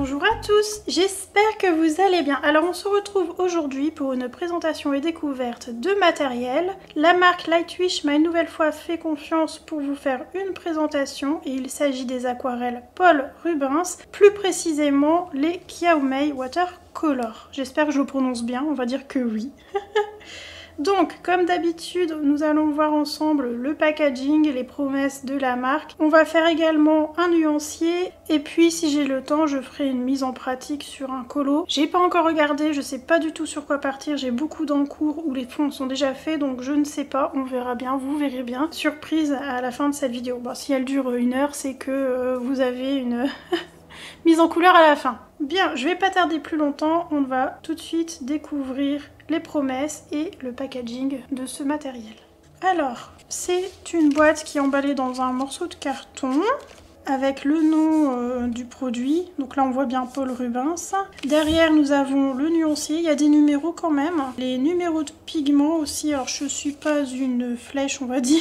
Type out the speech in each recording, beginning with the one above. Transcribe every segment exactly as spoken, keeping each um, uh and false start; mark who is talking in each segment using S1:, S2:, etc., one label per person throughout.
S1: Bonjour à tous, j'espère que vous allez bien. Alors on se retrouve aujourd'hui pour une présentation et découverte de matériel. La marque Lightwish m'a une nouvelle fois fait confiance pour vous faire une présentation et il s'agit des aquarelles Paul Rubens, plus précisément les Kiaomei Watercolor. J'espère que je le prononce bien, on va dire que oui. Donc, comme d'habitude, nous allons voir ensemble le packaging et les promesses de la marque. On va faire également un nuancier et puis si j'ai le temps, je ferai une mise en pratique sur un colo. J'ai pas encore regardé, je sais pas du tout sur quoi partir, j'ai beaucoup d'encours où les fonds sont déjà faits, donc je ne sais pas, on verra bien, vous verrez bien. Surprise à la fin de cette vidéo. Bon, si elle dure une heure, c'est que euh, vous avez une mise en couleur à la fin. Bien, je vais pas tarder plus longtemps, on va tout de suite découvrir les promesses et le packaging de ce matériel. Alors, c'est une boîte qui est emballée dans un morceau de carton avec le nom euh, du produit. Donc là, on voit bien Paul Rubens. Derrière, nous avons le nuancier. Il y a des numéros quand même. Les numéros de pigments aussi. Alors, je suis pas une flèche, on va dire,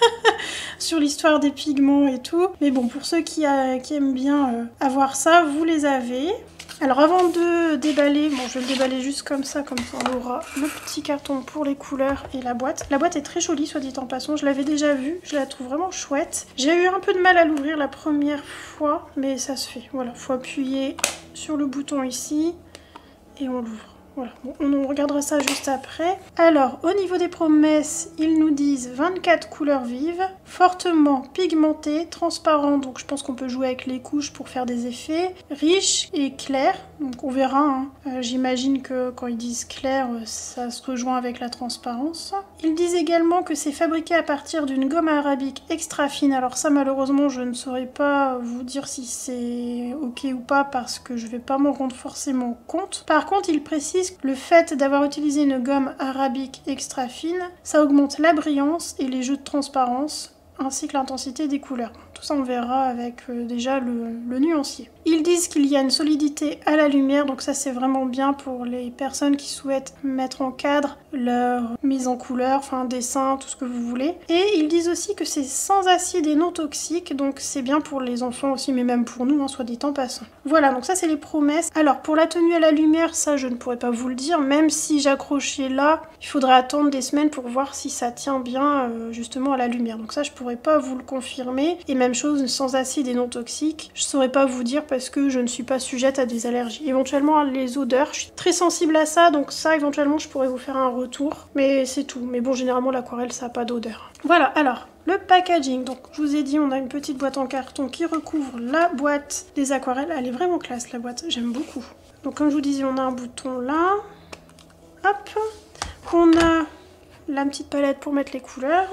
S1: sur l'histoire des pigments et tout. Mais bon, pour ceux qui, a, qui aiment bien euh, avoir ça, vous les avez. Alors avant de déballer, bon je vais le déballer juste comme ça, comme ça on aura le petit carton pour les couleurs et la boîte. La boîte est très jolie, soit dit en passant, je l'avais déjà vue, je la trouve vraiment chouette. J'ai eu un peu de mal à l'ouvrir la première fois, mais ça se fait. Voilà, faut appuyer sur le bouton ici et on l'ouvre. Voilà, bon, on regardera ça juste après. Alors, au niveau des promesses, ils nous disent vingt-quatre couleurs vives, fortement pigmentées, transparentes, donc je pense qu'on peut jouer avec les couches pour faire des effets, riches et claires, donc on verra, hein. euh, j'imagine que quand ils disent clair, ça se rejoint avec la transparence. Ils disent également que c'est fabriqué à partir d'une gomme arabique extra fine, alors ça malheureusement je ne saurais pas vous dire si c'est ok ou pas parce que je vais pas m'en rendre forcément compte. Par contre, ils précisent le fait d'avoir utilisé une gomme arabique extra fine, ça augmente la brillance et les jeux de transparence, ainsi que l'intensité des couleurs. Tout ça on verra avec euh, déjà le, le nuancier. Ils disent qu'il y a une solidité à la lumière, donc ça c'est vraiment bien pour les personnes qui souhaitent mettre en cadre leur mise en couleur, enfin dessin, tout ce que vous voulez. Et ils disent aussi que c'est sans acide et non toxique, donc c'est bien pour les enfants aussi, mais même pour nous, hein, soit dit en passant. Voilà, donc ça c'est les promesses. Alors pour la tenue à la lumière, ça je ne pourrais pas vous le dire, même si j'accrochais là, il faudrait attendre des semaines pour voir si ça tient bien euh, justement à la lumière. Donc ça je pourrais pas vous le confirmer. Et même chose, sans acide et non toxique, je saurais pas vous dire parce que je ne suis pas sujette à des allergies. Éventuellement les odeurs, je suis très sensible à ça, donc ça éventuellement je pourrais vous faire un retour, mais c'est tout. Mais bon, généralement l'aquarelle ça n'a pas d'odeur. Voilà, alors le packaging, donc je vous ai dit on a une petite boîte en carton qui recouvre la boîte des aquarelles. Elle est vraiment classe la boîte, j'aime beaucoup. Donc comme je vous disais, on a un bouton là, hop, on a la petite palette pour mettre les couleurs,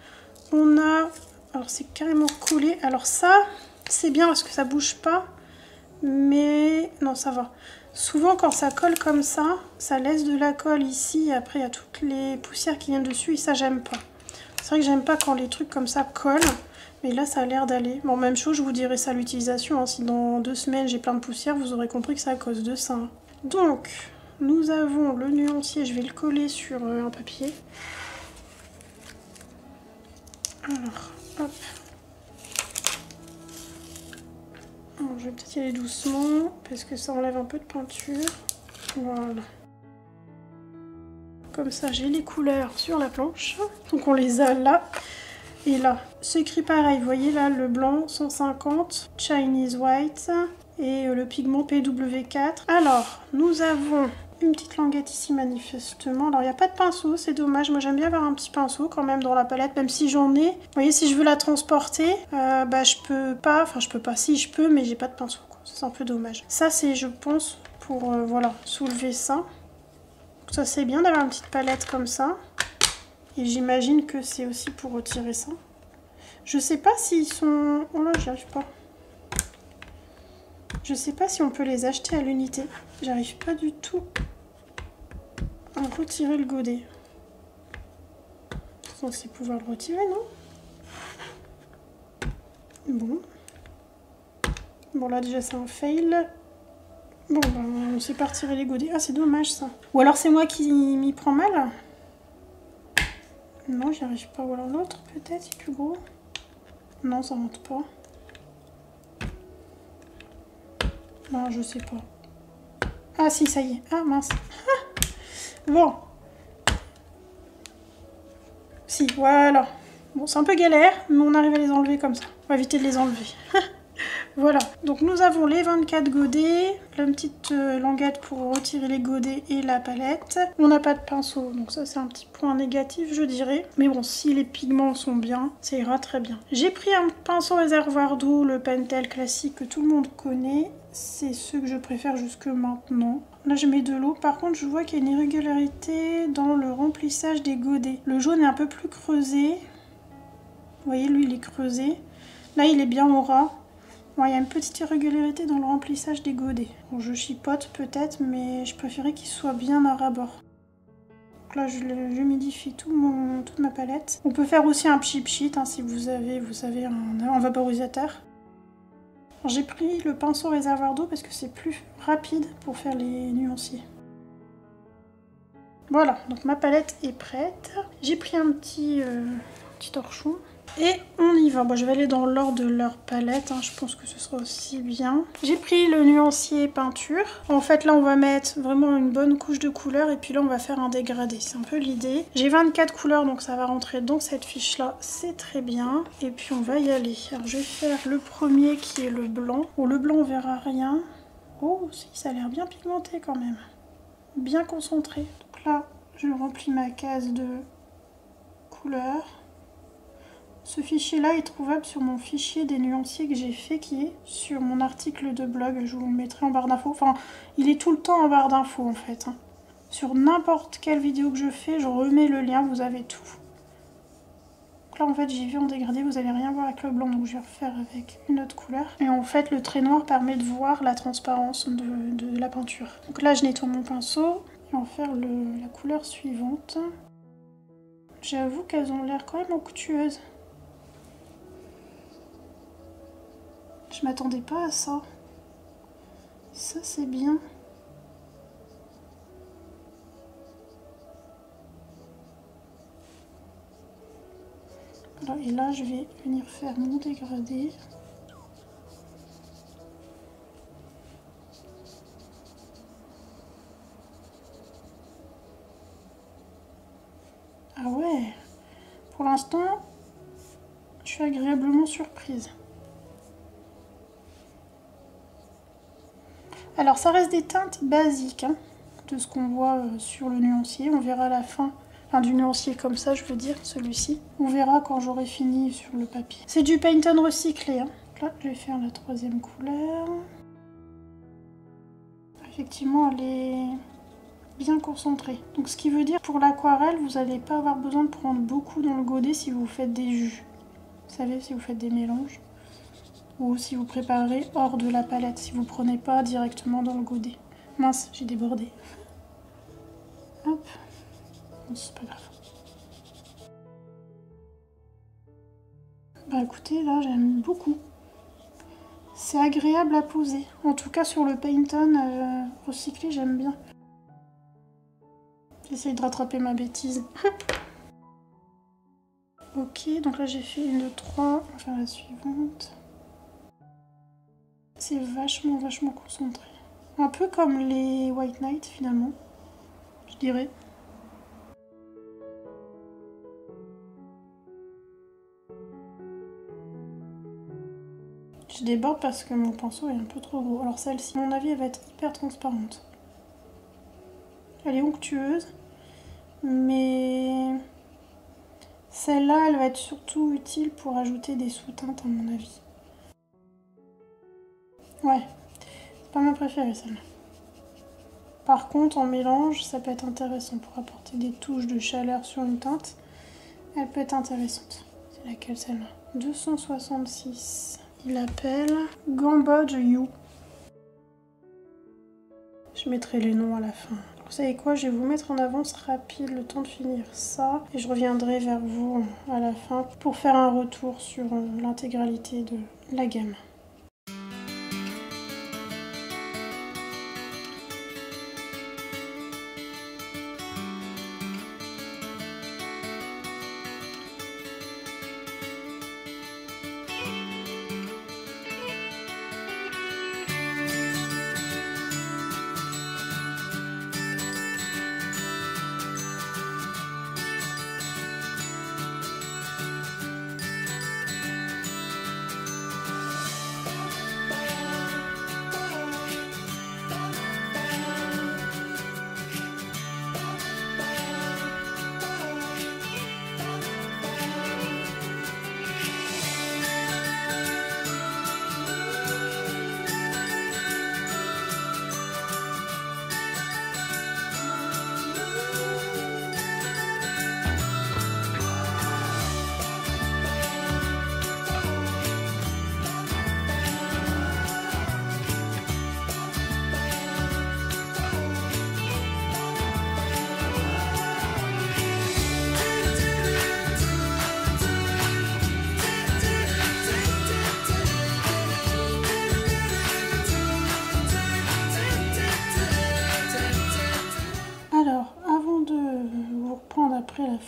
S1: on a, alors c'est carrément collé, alors ça c'est bien parce que ça bouge pas, mais non ça va. Souvent quand ça colle comme ça, ça laisse de la colle ici et après il y a toutes les poussières qui viennent dessus et ça j'aime pas. C'est vrai que j'aime pas quand les trucs comme ça collent, mais là ça a l'air d'aller. Bon, même chose, je vous dirai ça à l'utilisation, hein. Si dans deux semaines j'ai plein de poussière, vous aurez compris que c'est à cause de ça, hein. Donc nous avons le nuancier, je vais le coller sur euh, un papier. Alors hop. Alors, je vais peut-être y aller doucement parce que ça enlève un peu de peinture. Voilà. Comme ça, j'ai les couleurs sur la planche. Donc on les a là et là. C'est écrit pareil, vous voyez là, le blanc cent cinquante, Chinese White et le pigment P W quatre. Alors, nous avons une petite languette ici manifestement. Alors il n'y a pas de pinceau, c'est dommage. Moi j'aime bien avoir un petit pinceau quand même dans la palette, même si j'en ai. Vous voyez, si je veux la transporter, euh, bah je peux pas, enfin je peux pas, si je peux, mais j'ai pas de pinceau, quoi. C'est un peu dommage. Ça c'est, je pense, pour euh, voilà, soulever ça. Ça c'est bien d'avoir une petite palette comme ça. Et j'imagine que c'est aussi pour retirer ça. Je sais pas s'ils sont... Oh là, j'y arrive pas. Je sais pas si on peut les acheter à l'unité. J'arrive pas du tout à retirer le godet. C'est censé pouvoir le retirer, non? Bon. Bon là déjà c'est un fail. Bon ben on sait pas retirer les godets. Ah c'est dommage ça. Ou alors c'est moi qui m'y prends mal. Non j'y arrive pas. Ou alors l'autre peut-être, c'est plus gros. Non ça rentre pas. Ben, je sais pas. Ah si, ça y est. Ah mince. Bon. Si, voilà. Bon, c'est un peu galère, mais on arrive à les enlever comme ça. On va éviter de les enlever. Voilà, donc nous avons les vingt-quatre godets, la petite euh, languette pour retirer les godets et la palette. On n'a pas de pinceau, donc ça c'est un petit point négatif je dirais. Mais bon, si les pigments sont bien, ça ira très bien. J'ai pris un pinceau réservoir d'eau, le Pentel classique que tout le monde connaît. C'est ceux que je préfère jusque maintenant. Là je mets de l'eau, par contre je vois qu'il y a une irrégularité dans le remplissage des godets. Le jaune est un peu plus creusé. Vous voyez, lui il est creusé. Là il est bien au ras. Bon, il y a une petite irrégularité dans le remplissage des godets. Bon, je chipote peut-être, mais je préférais qu'il soit bien à ras-bord. Donc là, j'humidifie tout mon, toute ma palette. On peut faire aussi un chip sheet hein, si vous avez, vous savez, un, un vaporisateur. J'ai pris le pinceau réservoir d'eau parce que c'est plus rapide pour faire les nuanciers. Voilà, donc ma palette est prête. J'ai pris un petit, euh, petit torchon. Et on y va. Bon, je vais aller dans l'ordre de leur palette, hein. Je pense que ce sera aussi bien. J'ai pris le nuancier peinture. En fait, là, on va mettre vraiment une bonne couche de couleur et puis là, on va faire un dégradé. C'est un peu l'idée. J'ai vingt-quatre couleurs, donc ça va rentrer dans cette fiche-là. C'est très bien. Et puis, on va y aller. Alors, je vais faire le premier qui est le blanc. Bon, le blanc, on verra rien. Oh, si, ça a l'air bien pigmenté quand même. Bien concentré. Donc là, je remplis ma case de couleurs. Ce fichier-là est trouvable sur mon fichier des nuanciers que j'ai fait, qui est sur mon article de blog. Je vous le mettrai en barre d'infos. Enfin, il est tout le temps en barre d'infos en fait. Hein. Sur n'importe quelle vidéo que je fais, je remets le lien, vous avez tout. Donc là, en fait, j'ai vu en dégradé, vous n'allez rien voir avec le blanc, donc je vais refaire avec une autre couleur. Et en fait, le trait noir permet de voir la transparence de, de la peinture. Donc là, je nettoie mon pinceau et on va faire le, la couleur suivante. J'avoue qu'elles ont l'air quand même onctueuses. Je m'attendais pas à ça. Ça, c'est bien. Voilà, et là, je vais venir faire mon dégradé. Ah ouais. Pour l'instant, je suis agréablement surprise. Alors ça reste des teintes basiques, hein, de ce qu'on voit euh, sur le nuancier. On verra à la fin, enfin du nuancier comme ça je veux dire, celui-ci. On verra quand j'aurai fini sur le papier. C'est du paint on recyclé. Hein. Là je vais faire la troisième couleur. Effectivement elle est bien concentrée. Donc ce qui veut dire pour l'aquarelle vous n'allez pas avoir besoin de prendre beaucoup dans le godet si vous faites des jus. Vous savez, si vous faites des mélanges. Ou si vous préparez hors de la palette, si vous prenez pas directement dans le godet. Mince, j'ai débordé. Hop. Bon, c'est pas grave. Bah écoutez, là j'aime beaucoup. C'est agréable à poser. En tout cas sur le paint-on euh, recyclé, j'aime bien. J'essaye de rattraper ma bêtise. Ok, donc là j'ai fait une de trois. On va faire la suivante. C'est vachement, vachement concentré. Un peu comme les White Knight finalement, je dirais. Je déborde parce que mon pinceau est un peu trop gros. Alors celle-ci, à mon avis, elle va être hyper transparente. Elle est onctueuse, mais celle-là, elle va être surtout utile pour ajouter des sous-teintes à mon avis. Ouais, c'est pas ma préférée celle-là. Par contre, en mélange, ça peut être intéressant pour apporter des touches de chaleur sur une teinte. Elle peut être intéressante. C'est laquelle celle-là? deux cent soixante-six. Il appelle Gambodge You. Je mettrai les noms à la fin. Vous savez quoi, je vais vous mettre en avance rapide le temps de finir ça. Et je reviendrai vers vous à la fin pour faire un retour sur l'intégralité de la gamme.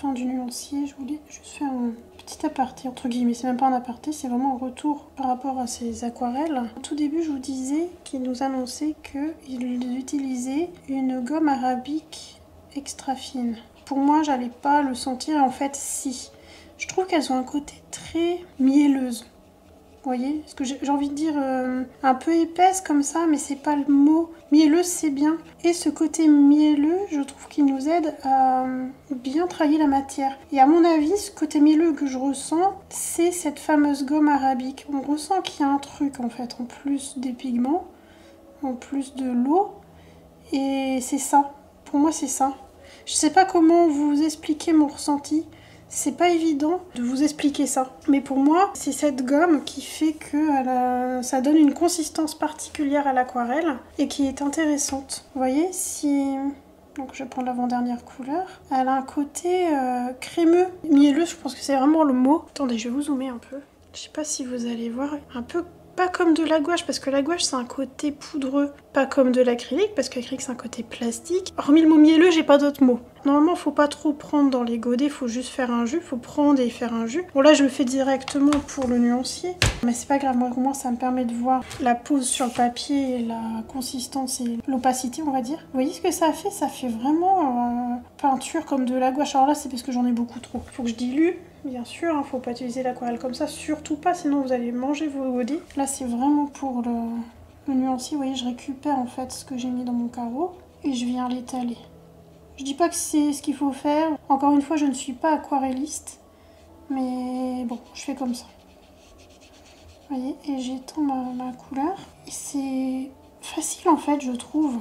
S1: fin du nuancier, je voulais juste faire un petit aparté, entre guillemets. C'est même pas un aparté, c'est vraiment un retour par rapport à ces aquarelles. Au tout début, je vous disais qu'ils nous annonçaient qu'ils utilisaient une gomme arabique extra fine. Pour moi, j'allais pas le sentir, en fait, si. Je trouve qu'elles ont un côté très mielleuse. Vous voyez, parce que j'ai envie de dire euh, un peu épaisse comme ça, mais c'est pas le mot. Mielleuse, c'est bien. Et ce côté mielleux, je trouve qu'il nous aide à bien travailler la matière. Et à mon avis, ce côté mielleux que je ressens, c'est cette fameuse gomme arabique. On ressent qu'il y a un truc en fait, en plus des pigments, en plus de l'eau. Et c'est ça. Pour moi, c'est ça. Je sais pas comment vous expliquer mon ressenti. C'est pas évident de vous expliquer ça. Mais pour moi, c'est cette gomme qui fait que a... ça donne une consistance particulière à l'aquarelle et qui est intéressante. Vous voyez, si... Donc je vais prendre l'avant-dernière couleur. Elle a un côté euh, crémeux, mielleux, je pense que c'est vraiment le mot. Attendez, je vais vous zoomer un peu. Je sais pas si vous allez voir. Un peu pas comme de la gouache, parce que la gouache c'est un côté poudreux. Pas comme de l'acrylique, parce que l'acrylique c'est un côté plastique. Hormis le mot mielleux, j'ai pas d'autres mots. Normalement, faut pas trop prendre dans les godets, faut juste faire un jus. Faut prendre et faire un jus. Bon là, je le fais directement pour le nuancier. Mais c'est pas grave, moi au moins ça me permet de voir la pose sur le papier, et la consistance et l'opacité, on va dire. Vous voyez ce que ça fait? Ça fait vraiment euh, peinture comme de la gouache. Alors là, c'est parce que j'en ai beaucoup trop. Faut que je dilue. Bien sûr, hein, faut pas utiliser l'aquarelle comme ça, surtout pas, sinon vous allez manger vos godets. Là, c'est vraiment pour le, le nuancier. Vous voyez, je récupère en fait ce que j'ai mis dans mon carreau et je viens l'étaler. Je dis pas que c'est ce qu'il faut faire. Encore une fois, je ne suis pas aquarelliste, mais bon, je fais comme ça. Vous voyez, et j'étends ma, ma couleur. Et c'est facile en fait, je trouve.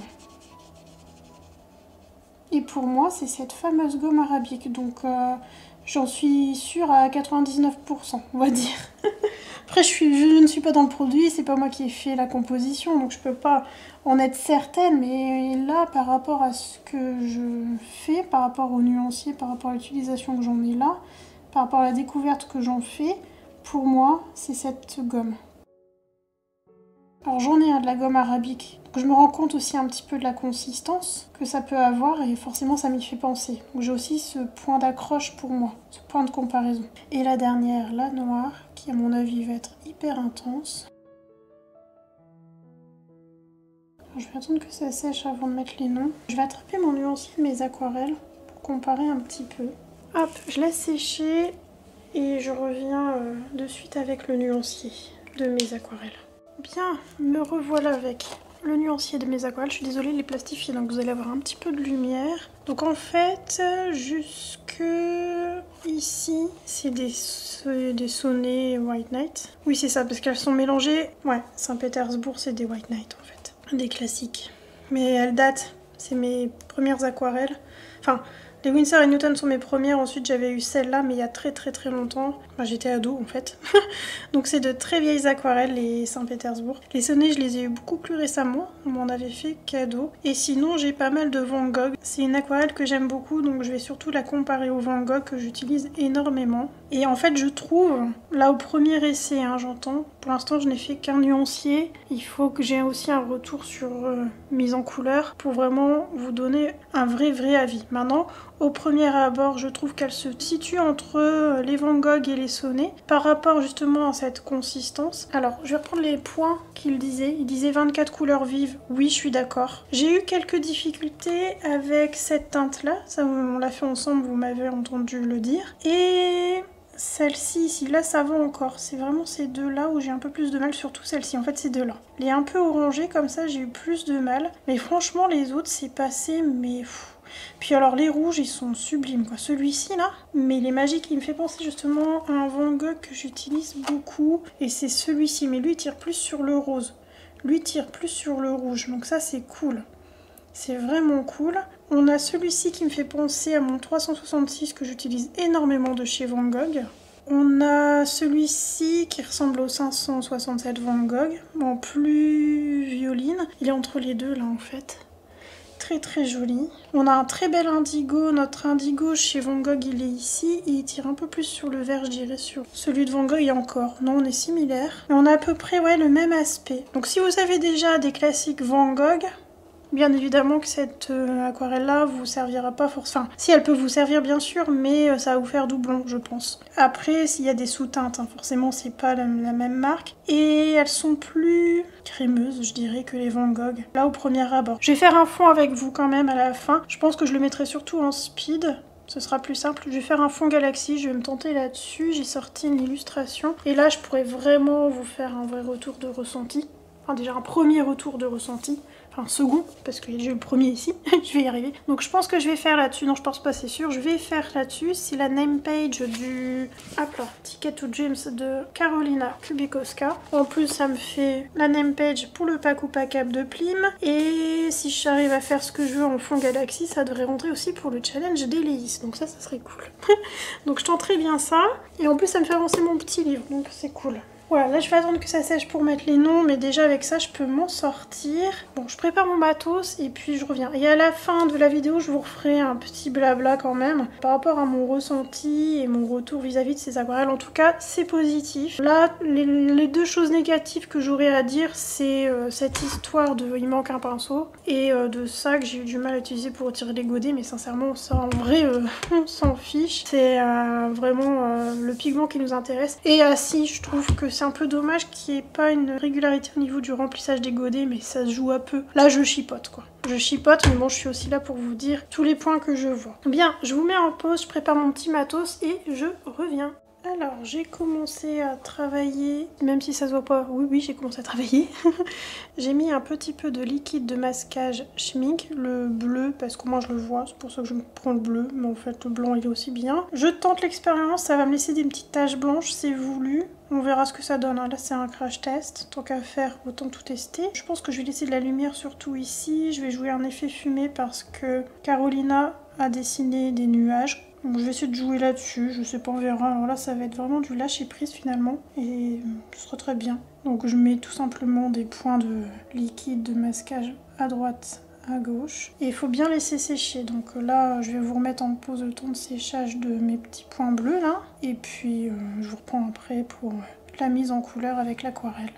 S1: Et pour moi, c'est cette fameuse gomme arabique. Donc, euh, j'en suis sûre à quatre-vingt-dix-neuf pour cent, on va dire. Après, je, suis, je ne suis pas dans le produit, c'est pas moi qui ai fait la composition, donc je peux pas en être certaine. Mais là, par rapport à ce que je fais, par rapport au nuancier, par rapport à l'utilisation que j'en ai là, par rapport à la découverte que j'en fais, pour moi, c'est cette gomme. Alors j'en ai un de la gomme arabique, donc je me rends compte aussi un petit peu de la consistance que ça peut avoir et forcément ça m'y fait penser. Donc j'ai aussi ce point d'accroche pour moi, ce point de comparaison. Et la dernière, la noire, qui à mon avis va être hyper intense. Alors, je vais attendre que ça sèche avant de mettre les noms. Je vais attraper mon nuancier de mes aquarelles pour comparer un petit peu. Hop, je laisse sécher et je reviens euh, de suite avec le nuancier de mes aquarelles. Bien, me revoilà avec le nuancier de mes aquarelles. Je suis désolée, il est plastifié, donc vous allez avoir un petit peu de lumière. Donc en fait, jusque ici, c'est des, des sonnets White Knight. Oui, c'est ça, parce qu'elles sont mélangées. Ouais, Saint-Pétersbourg, c'est des White Knight en fait. Des classiques. Mais elles datent, c'est mes premières aquarelles. Enfin, les Winsor et Newton sont mes premières, ensuite j'avais eu celle-là, mais il y a très très très longtemps. Enfin, j'étais ado en fait. Donc c'est de très vieilles aquarelles, les Saint-Pétersbourg. Les sonnets, je les ai eu beaucoup plus récemment, on m'en avait fait cadeau. Et sinon, j'ai pas mal de Van Gogh. C'est une aquarelle que j'aime beaucoup, donc je vais surtout la comparer au Van Gogh que j'utilise énormément. Et en fait, je trouve, là au premier essai, hein, j'entends, pour l'instant je n'ai fait qu'un nuancier. Il faut que j'ai aussi un retour sur euh, mise en couleur pour vraiment vous donner un vrai vrai avis. Maintenant, au premier abord, je trouve qu'elle se situe entre les Van Gogh et les sonnets par rapport justement à cette consistance. Alors, je vais reprendre les points qu'il disait. Il disait vingt-quatre couleurs vives. Oui, je suis d'accord. J'ai eu quelques difficultés avec cette teinte-là. Ça, on l'a fait ensemble, vous m'avez entendu le dire. Et celle-ci ici, là, ça va encore. C'est vraiment ces deux-là où j'ai un peu plus de mal, surtout celle-ci. En fait, ces deux-là. Les un peu orangés comme ça, j'ai eu plus de mal. Mais franchement, les autres, c'est passé, mais... Pff. Puis alors les rouges ils sont sublimes quoi, celui-ci là, mais il est magique, il me fait penser justement à un Van Gogh que j'utilise beaucoup et c'est celui-ci, mais lui il tire plus sur le rose, lui tire plus sur le rouge, donc ça c'est cool, c'est vraiment cool. On a celui-ci qui me fait penser à mon trois cent soixante-six que j'utilise énormément de chez Van Gogh. On a celui-ci qui ressemble au cinq cent soixante-sept Van Gogh, en plus violine, il est entre les deux là en fait. Très très joli. On a un très bel indigo. Notre indigo chez Van Gogh il est ici. Et il tire un peu plus sur le vert, je dirais, sur celui de Van Gogh et encore. Non, on est similaires. Mais on a à peu près ouais, le même aspect. Donc si vous avez déjà des classiques Van Gogh, Bien évidemment que cette euh, aquarelle-là vous servira pas forcément. Enfin, si elle peut vous servir bien sûr, mais euh, ça va vous faire doublon, je pense. Après, s'il y a des sous-teintes, hein, forcément c'est pas la, la même marque. Et elles sont plus crémeuses, je dirais, que les Van Gogh. Là, au premier abord. Je vais faire un fond avec vous quand même à la fin. Je pense que je le mettrai surtout en speed. Ce sera plus simple. Je vais faire un fond Galaxy, je vais me tenter là-dessus. J'ai sorti une illustration. Et là, je pourrais vraiment vous faire un vrai retour de ressenti. Enfin, déjà un premier retour de ressenti. Enfin, second, parce que j'ai eu le premier ici, je vais y arriver. Donc je pense que je vais faire là-dessus, non je pense pas, c'est sûr, je vais faire là-dessus. C'est la name page du hop là, Ticket to Dreams de Karolina Kubikowska. En plus ça me fait la name page pour le pack ou pack-up de Plim. Et si j'arrive à faire ce que je veux en fond Galaxy, ça devrait rentrer aussi pour le challenge d'Eleis. Donc ça, ça serait cool. Donc je tenterai bien ça. Et en plus ça me fait avancer mon petit livre, donc c'est cool. Voilà, là je vais attendre que ça sèche pour mettre les noms, mais déjà avec ça je peux m'en sortir. Bon, je prépare mon matos et puis je reviens. Et à la fin de la vidéo, je vous referai un petit blabla quand même par rapport à mon ressenti et mon retour vis-à-vis de ces aquarelles. En tout cas, c'est positif. Là, les, les deux choses négatives que j'aurais à dire, c'est euh, cette histoire de il manque un pinceau et euh, de ça que j'ai eu du mal à utiliser pour retirer les godets, mais sincèrement, ça en vrai, euh, on s'en fiche. C'est euh, vraiment euh, le pigment qui nous intéresse. Et ah si, je trouve que c'est un peu dommage qu'il n'y ait pas une régularité au niveau du remplissage des godets, mais ça se joue à peu. Là, je chipote, quoi. Je chipote, mais bon, je suis aussi là pour vous dire tous les points que je vois. Bien, je vous mets en pause, je prépare mon petit matos et je reviens. Alors, j'ai commencé à travailler, même si ça se voit pas, oui, oui, j'ai commencé à travailler. J'ai mis un petit peu de liquide de masquage Schmink, le bleu, parce que moi je le vois, c'est pour ça que je prends le bleu, mais en fait le blanc il est aussi bien. Je tente l'expérience, ça va me laisser des petites taches blanches, c'est voulu. On verra ce que ça donne, hein. Là c'est un crash test, tant qu'à faire, autant tout tester. Je pense que je vais laisser de la lumière surtout ici, je vais jouer un effet fumé parce que Karolina a dessiné des nuages. Donc je vais essayer de jouer là-dessus, je sais pas, on verra. Alors là ça va être vraiment du lâcher prise finalement et ce sera très bien. Donc je mets tout simplement des points de liquide de masquage à droite, à gauche. Et il faut bien laisser sécher. Donc là je vais vous remettre en pause le temps de séchage de mes petits points bleus là. Et puis euh, je vous reprends après pour la mise en couleur avec l'aquarelle.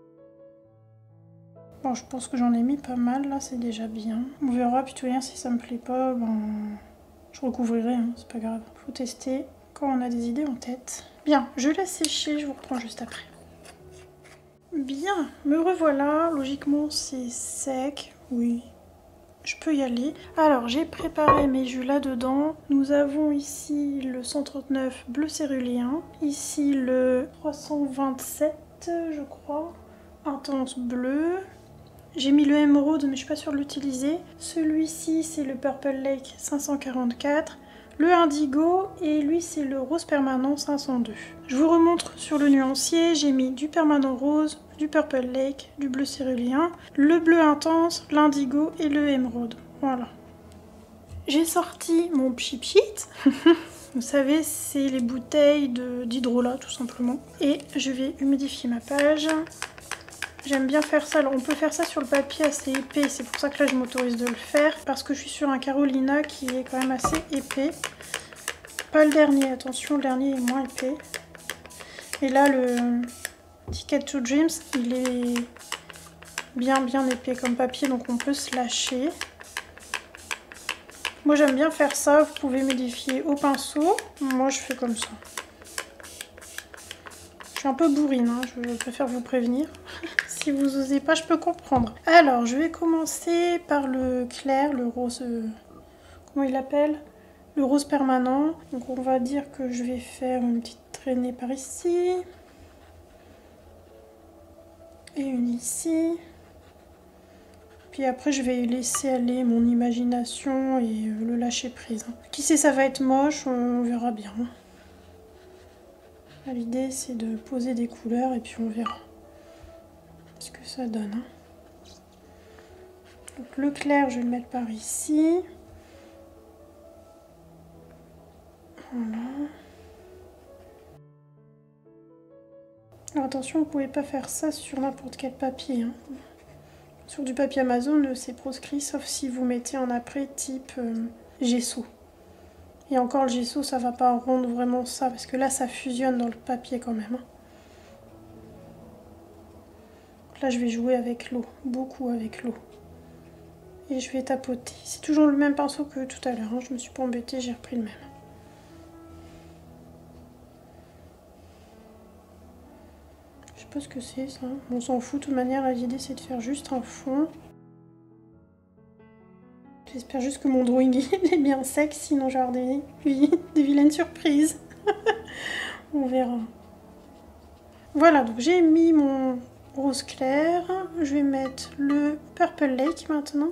S1: Bon, je pense que j'en ai mis pas mal là, c'est déjà bien. On verra, puis tout rien, si ça me plaît pas, ben... je recouvrirai, hein, c'est pas grave. Faut tester quand on a des idées en tête. Bien, je laisse sécher, je vous reprends juste après. Bien, me revoilà. Logiquement, c'est sec. Oui, je peux y aller. Alors, j'ai préparé mes jus là-dedans. Nous avons ici le cent trente-neuf bleu céruléen. Ici, le trois cent vingt-sept, je crois. Intense bleu. J'ai mis le émeraude, mais je suis pas sûre de l'utiliser. Celui-ci, c'est le Purple Lake cinq cent quarante-quatre. Le indigo, et lui, c'est le rose permanent cinq cent deux. Je vous remontre sur le nuancier. J'ai mis du permanent rose, du Purple Lake, du bleu céruléen, le bleu intense, l'indigo et le émeraude. Voilà. J'ai sorti mon pchit. Vous savez, c'est les bouteilles d'hydrolat, tout simplement. Et je vais humidifier ma page. J'aime bien faire ça. Alors on peut faire ça sur le papier assez épais, c'est pour ça que là je m'autorise de le faire, parce que je suis sur un Karolina qui est quand même assez épais. Pas le dernier, attention, le dernier est moins épais. Et là le Ticket to Dreams, il est bien bien épais comme papier, donc on peut se lâcher. Moi j'aime bien faire ça, vous pouvez modifier au pinceau. Moi je fais comme ça. Je suis un peu bourrine, hein, je préfère vous prévenir. Si vous osez pas, je peux comprendre. Alors, je vais commencer par le clair, le rose... Euh, comment il l'appelle? Le rose permanent. Donc on va dire que je vais faire une petite traînée par ici. Et une ici. Puis après, je vais laisser aller mon imagination et euh, le lâcher prise. Qui sait, ça va être moche, on verra bien. L'idée, c'est de poser des couleurs et puis on verra ce que ça donne. Hein. Donc le clair, je vais le mettre par ici. Voilà. Alors attention, vous ne pouvez pas faire ça sur n'importe quel papier. Hein. Sur du papier Amazon, c'est proscrit, sauf si vous mettez en après type euh, gesso. Et encore le gesso, ça va pas rendre vraiment ça, parce que là, ça fusionne dans le papier quand même. Hein. Là, je vais jouer avec l'eau, beaucoup avec l'eau. et je vais tapoter. C'est toujours le même pinceau que tout à l'heure, hein. Je me suis pas embêtée, j'ai repris le même. Je sais pas ce que c'est ça, on s'en fout de toute manière, l'idée c'est de faire juste un fond. J'espère juste que mon drawing est bien sec, sinon j'ai des, oui, des vilaines surprises. On verra. Voilà, donc j'ai mis mon rose clair. Je vais mettre le Purple Lake maintenant.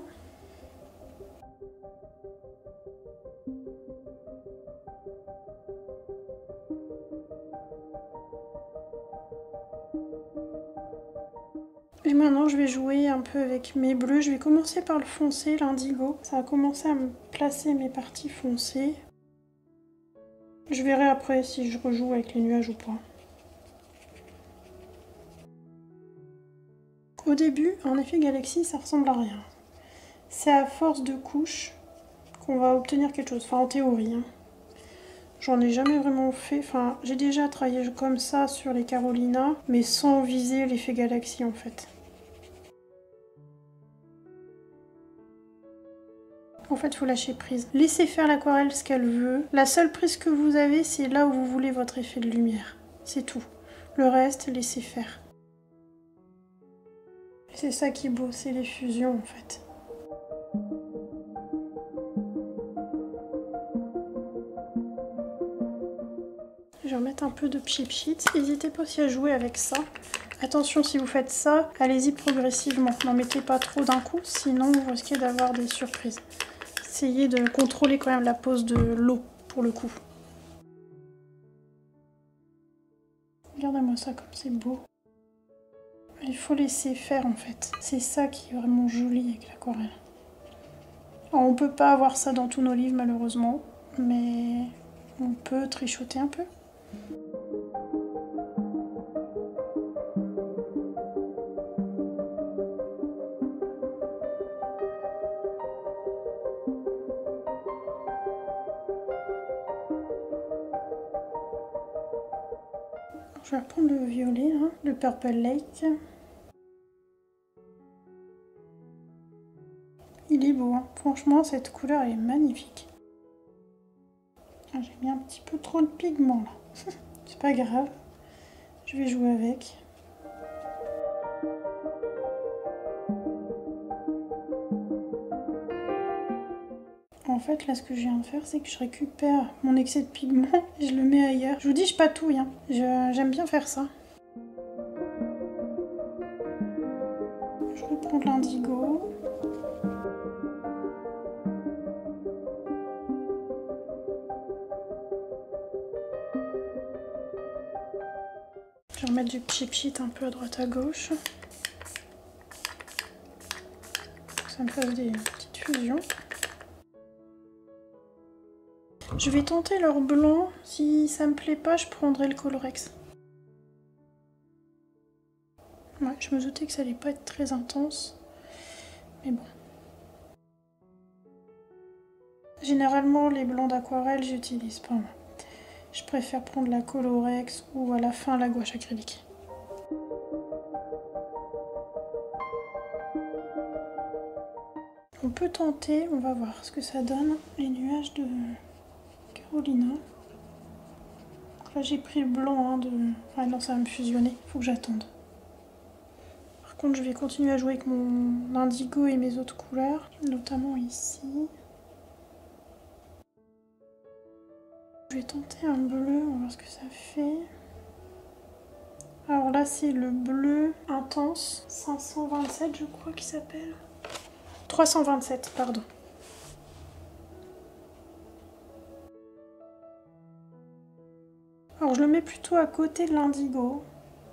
S1: Et maintenant je vais jouer un peu avec mes bleus. Je vais commencer par le foncé, l'indigo. Ça va commencer à me placer mes parties foncées. Je verrai après si je rejoue avec les nuages ou pas. Au début, en effet, Galaxy, ça ressemble à rien. C'est à force de couches qu'on va obtenir quelque chose. Enfin, en théorie. Hein. J'en ai jamais vraiment fait. Enfin, j'ai déjà travaillé comme ça sur les Carolina, mais sans viser l'effet Galaxy en fait. En fait, il faut lâcher prise. Laissez faire l'aquarelle ce qu'elle veut. La seule prise que vous avez, c'est là où vous voulez votre effet de lumière. C'est tout. Le reste, laissez faire. C'est ça qui est beau, c'est les fusions en fait. Je vais remettre un peu de Cheap Sheet. N'hésitez pas aussi à jouer avec ça. Attention, si vous faites ça, allez-y progressivement. N'en mettez pas trop d'un coup, sinon vous risquez d'avoir des surprises. Essayez de contrôler quand même la pose de l'eau, pour le coup. Regardez-moi ça comme c'est beau. Il faut laisser faire en fait. C'est ça qui est vraiment joli avec l'aquarelle. Alors on peut pas avoir ça dans tous nos livres malheureusement, mais on peut trichoter un peu. Je vais reprendre le violet, hein, le Purple Lake. Il est beau, hein. Franchement cette couleur est magnifique. Ah, j'ai mis un petit peu trop de pigment là. C'est pas grave, je vais jouer avec. En fait là ce que je viens de faire c'est que je récupère mon excès de pigment et je le mets ailleurs. Je vous dis je patouille, hein. J'aime bien faire ça. Je reprends de l'indigo. Je vais remettre du Cheap Sheet un peu à droite à gauche. Pour que ça me fasse des petites fusions. Je vais tenter leur blanc. Si ça me plaît pas, je prendrai le Colorex. Ouais, je me doutais que ça allait pas être très intense. Mais bon. Généralement, les blancs d'aquarelle, j'utilise pas. Je préfère prendre la Colorex ou à la fin la gouache acrylique. On peut tenter, on va voir ce que ça donne, les nuages de Carolina. Donc là j'ai pris le blanc hein, de... Ah non, ça va me fusionner, faut que j'attende. Par contre je vais continuer à jouer avec mon indigo et mes autres couleurs, notamment ici. Je vais tenter un bleu, on va voir ce que ça fait. Alors là c'est le bleu intense, cinq cent vingt-sept je crois qu'il s'appelle. trois cent vingt-sept, pardon. Alors je le mets plutôt à côté de l'indigo.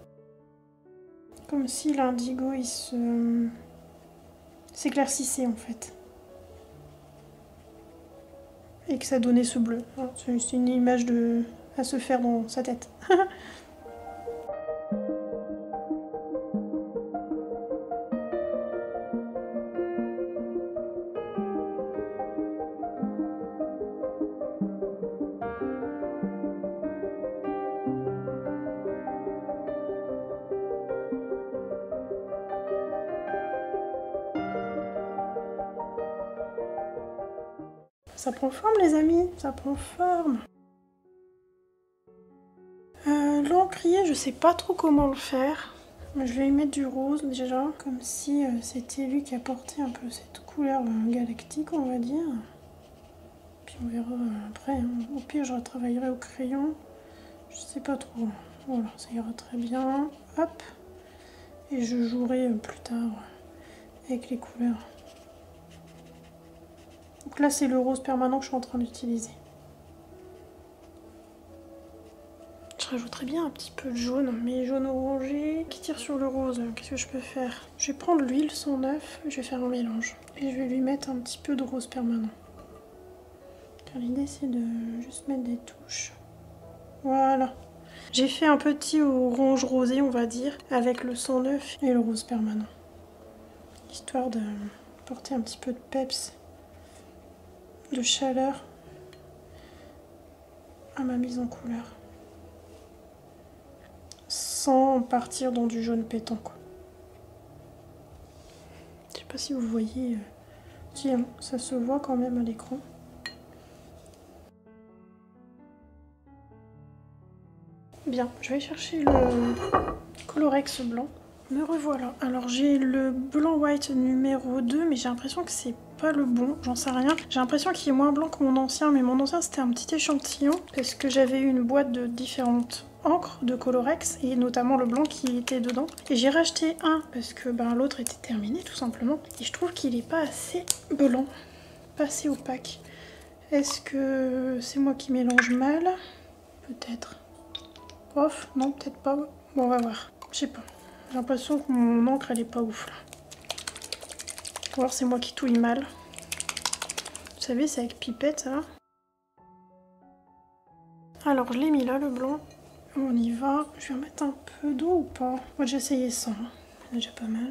S1: Comme si l'indigo il se s'éclaircissait en fait. Et que ça donnait ce bleu. C'est une image de... à se faire dans sa tête. Ça prend forme les amis, ça prend forme. Euh, L'encrier, je sais pas trop comment le faire. Je vais y mettre du rose déjà, comme si euh, c'était lui qui apportait un peu cette couleur euh, galactique, on va dire. Puis on verra euh, après. Hein. Au pire, je retravaillerai au crayon. Je sais pas trop. Voilà, ça ira très bien. Hop. Et je jouerai euh, plus tard euh, avec les couleurs. Donc là, c'est le rose permanent que je suis en train d'utiliser. Je rajouterais bien un petit peu de jaune, mais jaune orangé qui tire sur le rose. Qu'est-ce que je peux faire? Je vais prendre l'huile cent neuf, je vais faire un mélange. Et je vais lui mettre un petit peu de rose permanent. Car l'idée c'est de juste mettre des touches. Voilà. J'ai fait un petit orange rosé, on va dire, avec le cent neuf et le rose permanent. Histoire de porter un petit peu de peps, de chaleur à ma mise en couleur. Sans partir dans du jaune pétant quoi. Je sais pas si vous voyez, euh... si, hein, ça se voit quand même à l'écran. Bien, je vais chercher le Colorex blanc. Me revoilà. Alors j'ai le blanc white numéro deux, mais j'ai l'impression que c'est pas le bon, j'en sais rien. J'ai l'impression qu'il est moins blanc que mon ancien, mais mon ancien c'était un petit échantillon, parce que j'avais eu une boîte de différentes encres de Colorex, et notamment le blanc qui était dedans. Et j'ai racheté un, parce que ben, l'autre était terminé tout simplement, et je trouve qu'il est pas assez blanc, pas assez opaque. Est-ce que c'est moi qui mélange mal? Peut-être. Off, non, peut-être pas. Bon, on va voir. Je sais pas. J'ai l'impression que mon encre, elle est pas ouf, là. Ou alors c'est moi qui touille mal. Vous savez, c'est avec pipette, ça. Alors, je l'ai mis là, le blanc. On y va. Je vais en mettre un peu d'eau ou pas? Moi, j'ai essayé ça. C'est déjà pas mal.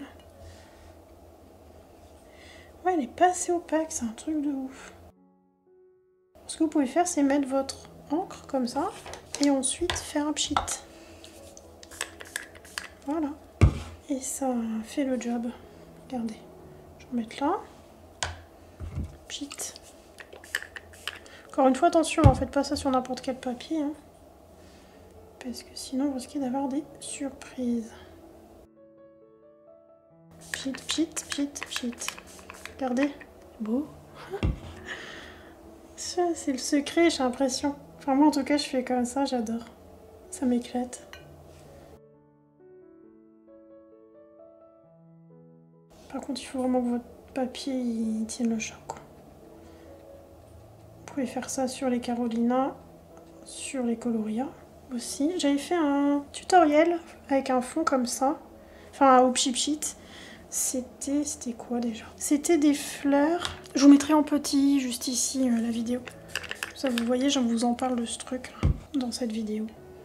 S1: Ouais, elle est pas assez opaque. C'est un truc de ouf. Ce que vous pouvez faire, c'est mettre votre encre comme ça. Et ensuite, faire un pchit. Voilà. Et ça fait le job. Regardez. Je vais mettre là. Pchit. Encore une fois, attention, en faites pas ça sur n'importe quel papier. Hein, parce que sinon, vous risquez d'avoir des surprises. Pchit, pchit, pchit, pchit. Regardez. Beau. Ça, c'est le secret, j'ai l'impression. Enfin, moi, en tout cas, je fais comme ça, j'adore. Ça m'éclate. Par contre, il faut vraiment que votre papier il tienne le choc. Quoi. Vous pouvez faire ça sur les Carolina, sur les Coloria aussi. J'avais fait un tutoriel avec un fond comme ça, enfin au pchit-pchit. C'était c'était quoi déjà? C'était des fleurs. Je vous mettrai en petit juste ici euh, la vidéo. Ça, vous voyez, je vous en parle de ce truc là, dans cette vidéo.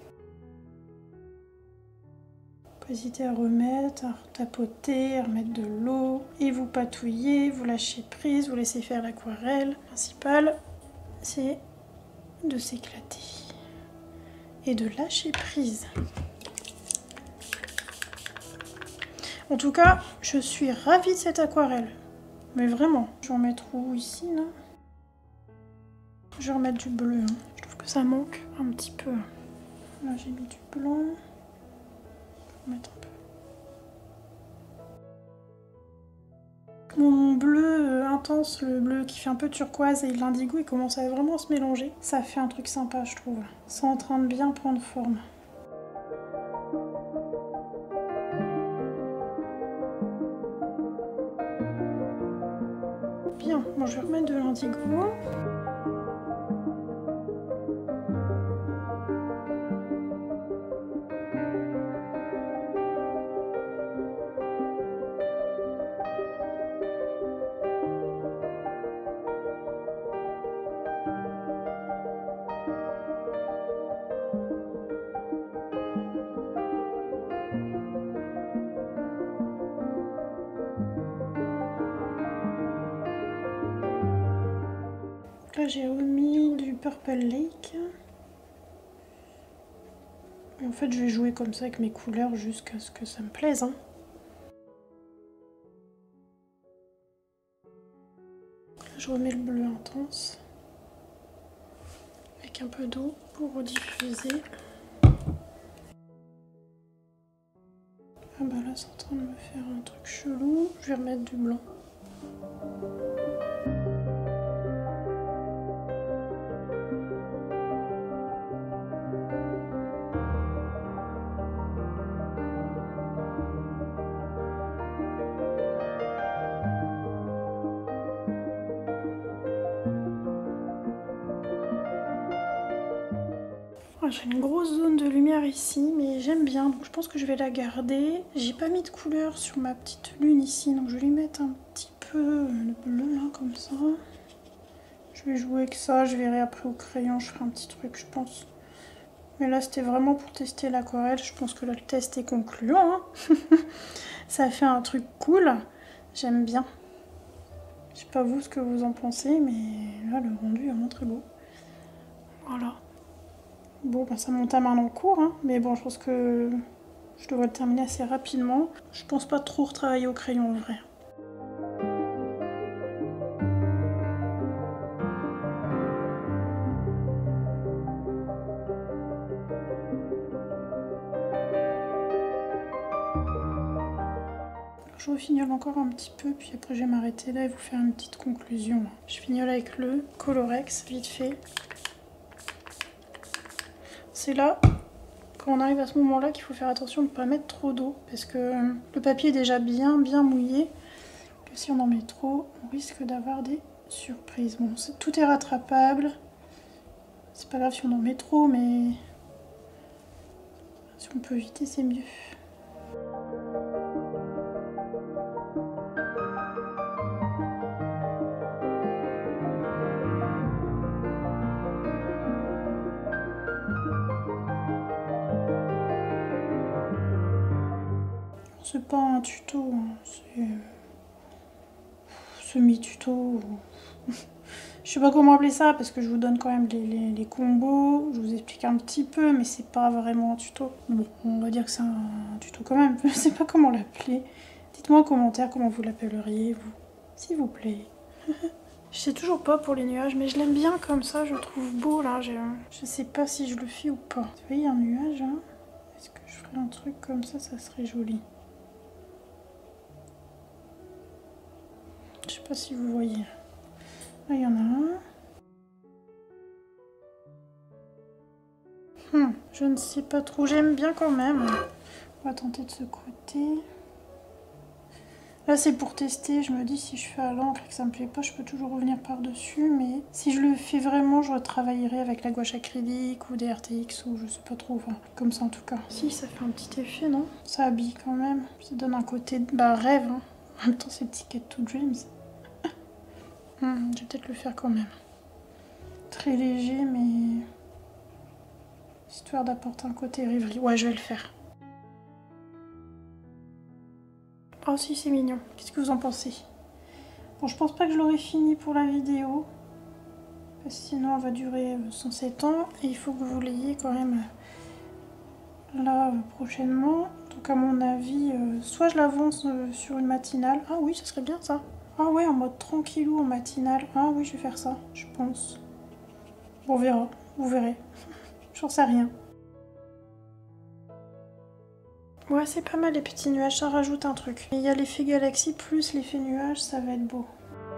S1: Pas hésiter à remettre, à tapoter, à remettre de l'eau et vous patouillez, vous lâchez prise, vous laissez faire l'aquarelle. Le principal, c'est de s'éclater et de lâcher prise. En tout cas, je suis ravie de cette aquarelle. Mais vraiment, je vais en mettre où ici là? Je vais remettre du bleu. Hein. Je trouve que ça manque un petit peu. Là, j'ai mis du blanc. Mettre un peu. Mon bleu intense, le bleu qui fait un peu turquoise et l'indigo, il commence à vraiment se mélanger. Ça fait un truc sympa, je trouve. C'est en train de bien prendre forme. Bien, bon, je vais remettre de l'indigo. Là j'ai remis du Purple Lake. Et en fait je vais jouer comme ça avec mes couleurs jusqu'à ce que ça me plaise. Hein. Là, je remets le bleu intense. avec un peu d'eau pour rediffuser. Ah bah là c'est en train de me faire un truc chelou, je vais remettre du blanc. J'ai une grosse zone de lumière ici, mais j'aime bien, donc je pense que je vais la garder. J'ai pas mis de couleur sur ma petite lune ici, donc je vais lui mettre un petit peu de bleu là, comme ça. Je vais jouer avec ça, je verrai après au crayon, je ferai un petit truc, je pense. Mais là, c'était vraiment pour tester l'aquarelle, je pense que là, le test est concluant. Hein. Ça fait un truc cool, j'aime bien. Je sais pas vous ce que vous en pensez, mais là, le rendu est vraiment très beau. Voilà. Bon, ben ça monte à main dans le cours, hein, mais bon, je pense que je devrais le terminer assez rapidement. Je pense pas trop retravailler au crayon en vrai. Je refignole encore un petit peu, puis après je vais m'arrêter là et vous faire une petite conclusion. Je fignole avec le Colorex, vite fait. C'est là, quand on arrive à ce moment-là, qu'il faut faire attention de ne pas mettre trop d'eau, parce que le papier est déjà bien bien mouillé, que si on en met trop, on risque d'avoir des surprises. Bon, tout est rattrapable, c'est pas grave si on en met trop, mais si on peut éviter, c'est mieux. C'est pas un tuto, hein. C'est semi-tuto. Je sais pas comment appeler ça parce que je vous donne quand même les, les, les combos, je vous explique un petit peu, mais c'est pas vraiment un tuto. Bon, on va dire que c'est un tuto quand même, je sais pas comment l'appeler. Dites-moi en commentaire comment vous l'appelleriez, vous, s'il vous plaît. Je sais toujours pas pour les nuages, mais je l'aime bien comme ça, je le trouve beau là. Je sais pas si je le fais ou pas. Vous voyez un nuage, hein? Est-ce que je ferais un truc comme ça, ça serait joli. Je sais pas si vous voyez. Là, il y en a un. Hmm, je ne sais pas trop. J'aime bien quand même. On va tenter de ce côté. Là, c'est pour tester. Je me dis, si je fais à l'encre et que ça me plaît pas, je peux toujours revenir par-dessus. Mais si je le fais vraiment, je retravaillerai avec la gouache acrylique ou des R T X ou je sais pas trop. Enfin, comme ça en tout cas. Si, ça fait un petit effet, non? Ça habille quand même. Ça donne un côté... Bah, rêve, hein. En même temps, c'est Ticket to Dreams. Hmm, je vais peut-être le faire quand même. Très léger, mais... histoire d'apporter un côté rêverie. Ouais, je vais le faire. Oh si, c'est mignon. Qu'est-ce que vous en pensez? Bon, je pense pas que je l'aurai fini pour la vidéo. Parce que sinon, elle va durer cent sept ans. Et il faut que vous l'ayez quand même là prochainement. Donc à mon avis, euh, soit je l'avance euh, sur une matinale. Ah oui, ça serait bien ça. Ah ouais, en mode tranquillou en matinale. Ah oui, je vais faire ça, je pense. Bon, on verra, vous verrez. J'en sais rien. Ouais, c'est pas mal les petits nuages, ça rajoute un truc. Il y a l'effet galaxie plus l'effet nuage, ça va être beau.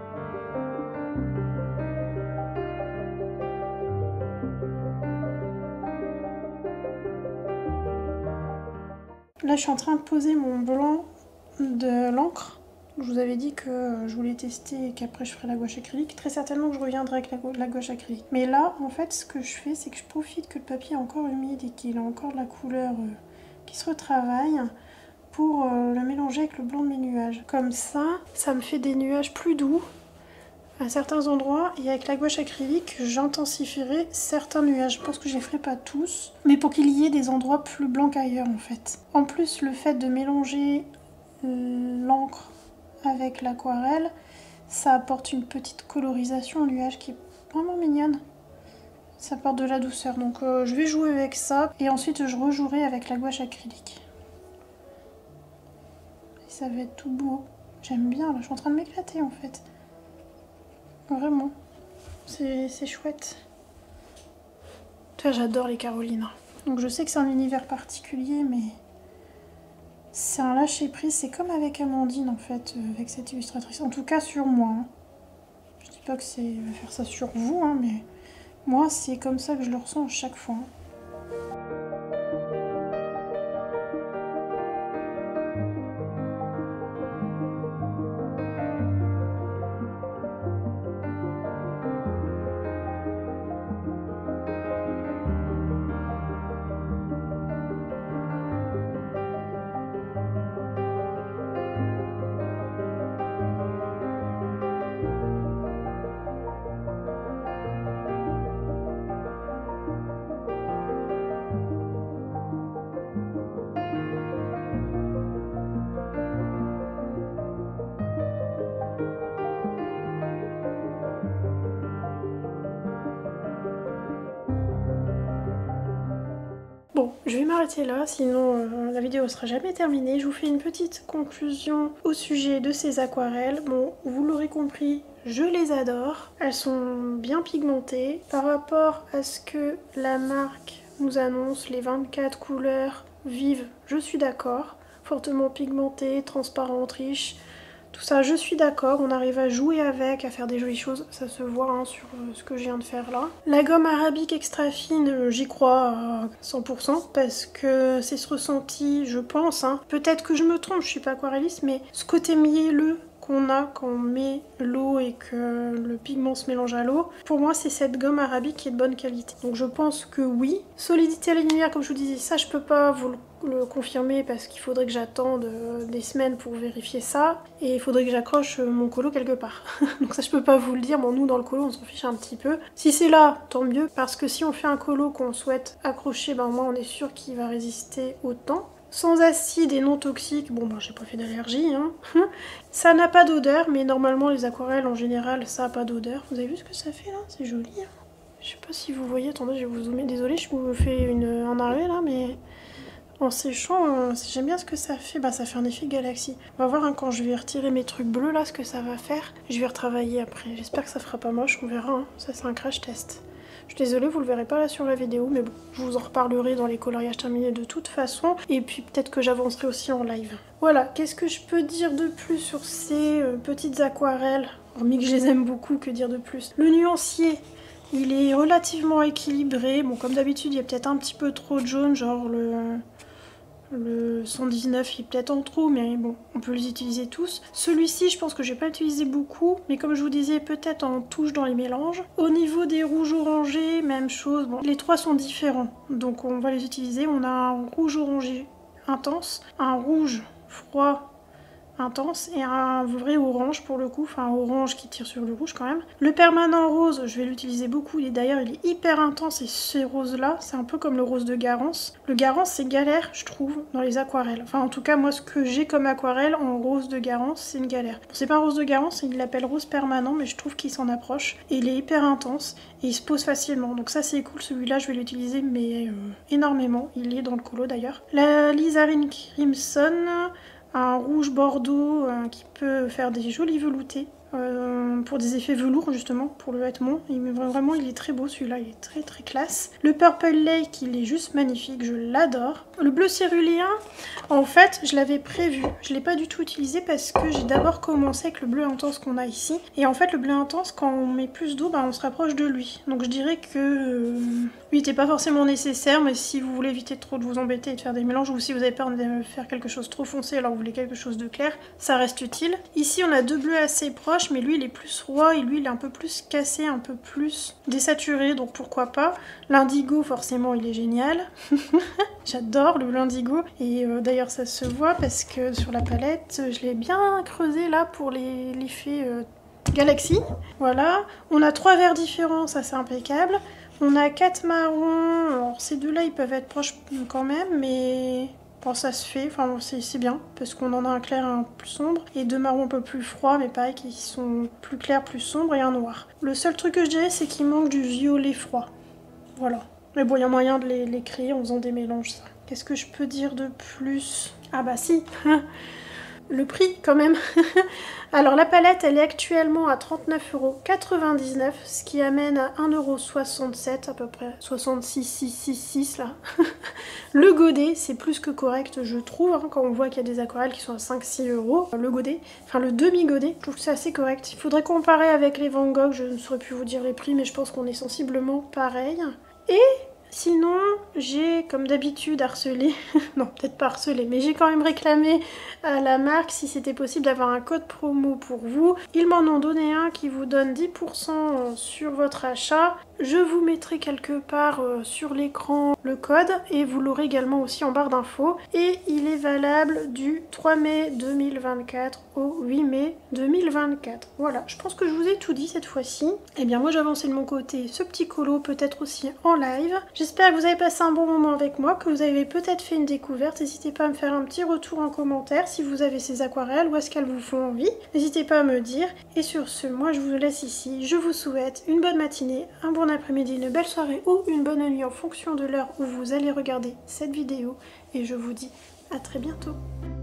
S1: Là, je suis en train de poser mon blanc de l'encre. Je vous avais dit que je voulais tester et qu'après je ferai la gouache acrylique. Très certainement que je reviendrai avec la, gou la gouache acrylique. Mais là, en fait, ce que je fais, c'est que je profite que le papier est encore humide et qu'il a encore de la couleur euh, qui se retravaille pour euh, le mélanger avec le blanc de mes nuages. Comme ça, ça me fait des nuages plus doux à certains endroits. Et avec la gouache acrylique, j'intensifierai certains nuages. Je pense que je les ferai pas tous, mais pour qu'il y ait des endroits plus blancs qu'ailleurs, en fait. En plus, le fait de mélanger l'encre avec l'aquarelle, ça apporte une petite colorisation au nuage qui est vraiment mignonne. Ça apporte de la douceur, donc euh, je vais jouer avec ça et ensuite je rejouerai avec la gouache acrylique. Et ça va être tout beau. J'aime bien, là je suis en train de m'éclater en fait. Vraiment, c'est chouette. cas, j'adore les Carolines. Donc je sais que c'est un univers particulier, mais c'est un lâcher-prise. C'est comme avec Amandine, en fait, avec cette illustratrice. En tout cas, sur moi. Hein. Je dis pas que c'est faire ça sur vous, hein, mais moi, c'est comme ça que je le ressens à chaque fois. Bon, je vais m'arrêter là, sinon euh, la vidéo sera jamais terminée. Je vous fais une petite conclusion au sujet de ces aquarelles. Bon, vous l'aurez compris, je les adore. Elles sont bien pigmentées. Par rapport à ce que la marque nous annonce, les vingt-quatre couleurs vives, je suis d'accord. Fortement pigmentées, transparentes, riches. Tout ça, je suis d'accord, on arrive à jouer avec, à faire des jolies choses, ça se voit hein, sur euh, ce que je viens de faire là. La gomme arabique extra fine, euh, j'y crois à cent pour cent parce que c'est ce ressenti, je pense. Hein. Peut-être que je me trompe, je suis pas aquarelliste, mais ce côté mielleux qu'on a quand on met l'eau et que le pigment se mélange à l'eau, pour moi c'est cette gomme arabique qui est de bonne qualité. Donc je pense que oui. Solidité à la lumière, comme je vous disais, ça je peux pas vous le le confirmer parce qu'il faudrait que j'attende des semaines pour vérifier ça et il faudrait que j'accroche mon colo quelque part. Donc ça je peux pas vous le dire, bon nous dans le colo on s'en fiche un petit peu. Si c'est là, tant mieux, parce que si on fait un colo qu'on souhaite accrocher, ben moi on est sûr qu'il va résister au temps. Sans acide et non toxique, bon ben j'ai pas fait d'allergie hein. Ça n'a pas d'odeur, mais normalement les aquarelles en général ça a pas d'odeur. Vous avez vu ce que ça fait là? C'est joli hein. Je sais pas si vous voyez, attendez je vais vous zoomer, désolée je vous fais une, un arrêt là mais... En séchant, euh, j'aime bien ce que ça fait, bah ça fait un effet galaxie. On va voir hein, quand je vais retirer mes trucs bleus là ce que ça va faire. Je vais retravailler après, j'espère que ça fera pas moche, on verra, hein. Ça c'est un crash test. Je suis désolée, vous le verrez pas là sur la vidéo, mais bon, je vous en reparlerai dans les coloriages terminés de toute façon. Et puis peut-être que j'avancerai aussi en live. Voilà, qu'est-ce que je peux dire de plus sur ces euh, petites aquarelles? Hormis que je les aime beaucoup, que dire de plus? Le nuancier, il est relativement équilibré. Bon, comme d'habitude, il y a peut-être un petit peu trop de jaune, genre le... Le cent dix-neuf il est peut-être en trop, mais bon, on peut les utiliser tous. Celui-ci, je pense que je vais pas l'utiliser beaucoup, mais comme je vous disais, peut-être en touche dans les mélanges. Au niveau des rouges orangés, même chose. Bon, les trois sont différents, donc on va les utiliser. On a un rouge orangé intense, un rouge froid intense et un vrai orange pour le coup, enfin orange qui tire sur le rouge quand même. Le permanent rose, je vais l'utiliser beaucoup, et d'ailleurs il est hyper intense et ces roses là, c'est un peu comme le rose de Garance. Le Garance c'est galère je trouve dans les aquarelles, enfin en tout cas moi ce que j'ai comme aquarelle en rose de Garance c'est une galère. Bon, c'est pas un rose de Garance, il l'appelle rose permanent mais je trouve qu'il s'en approche et il est hyper intense et il se pose facilement, donc ça c'est cool, celui-là je vais l'utiliser mais euh, énormément, il est dans le colo d'ailleurs. La Lizarine Crimson, un rouge bordeaux euh, qui peut faire des jolis veloutés euh, pour des effets velours justement pour le vêtement. Il, vraiment il est très beau celui-là, il est très très classe. Le Purple Lake il est juste magnifique, je l'adore. Le bleu céruléen, en fait je l'avais prévu, je l'ai pas du tout utilisé parce que j'ai d'abord commencé avec le bleu intense qu'on a ici. Et en fait le bleu intense quand on met plus d'eau, bah, on se rapproche de lui. Donc je dirais que euh, lui n'était pas forcément nécessaire, mais si vous voulez éviter trop de vous embêter et de faire des mélanges, ou si vous avez peur de faire quelque chose trop foncé alors vous voulez quelque chose de clair, ça reste utile. Ici on a deux bleus assez proches, mais lui il est plus roi et lui il est un peu plus cassé, un peu plus désaturé, donc pourquoi pas. L'indigo forcément il est génial. J'adore le l'indigo et euh, d'ailleurs ça se voit parce que sur la palette je l'ai bien creusé là pour l'effet euh, galaxie. Voilà, on a trois verts différents, ça c'est impeccable. On a quatre marrons, alors ces deux là ils peuvent être proches quand même mais bon, ça se fait, enfin c'est bien parce qu'on en a un clair et un plus sombre et deux marrons un peu plus froids mais pareil qui sont plus clairs, plus sombres et un noir. Le seul truc que je dirais c'est qu'il manque du violet froid, voilà. Mais bon il y a moyen de les, les créer en faisant des mélanges ça. Qu'est-ce que je peux dire de plus? Ah bah si. le prix quand même. Alors la palette elle est actuellement à trente-neuf euros quatre-vingt-dix-neuf, ce qui amène à un euro soixante-sept à peu près, soixante-six six six six là. Le godet c'est plus que correct je trouve, hein, quand on voit qu'il y a des aquarelles qui sont à cinq six euros. Le godet, enfin le demi-godet, je trouve que c'est assez correct. Il faudrait comparer avec les Van Gogh, je ne saurais plus vous dire les prix mais je pense qu'on est sensiblement pareil. Et sinon, j'ai comme d'habitude harcelé, non peut-être pas harcelé, mais j'ai quand même réclamé à la marque si c'était possible d'avoir un code promo pour vous. Ils m'en ont donné un qui vous donne dix pour cent sur votre achat. Je vous mettrai quelque part euh, sur l'écran le code et vous l'aurez également aussi en barre d'infos. Et il est valable du trois mai deux mille vingt-quatre au huit mai deux mille vingt-quatre. Voilà, je pense que je vous ai tout dit cette fois-ci. Et bien moi j'ai avancé de mon côté ce petit colo, peut-être aussi en live. J'espère que vous avez passé un bon moment avec moi, que vous avez peut-être fait une découverte. N'hésitez pas à me faire un petit retour en commentaire si vous avez ces aquarelles ou est-ce qu'elles vous font envie. N'hésitez pas à me dire. Et sur ce, moi je vous laisse ici. Je vous souhaite une bonne matinée, un bon après-midi, une belle soirée ou une bonne nuit en fonction de l'heure où vous allez regarder cette vidéo. Et je vous dis à très bientôt.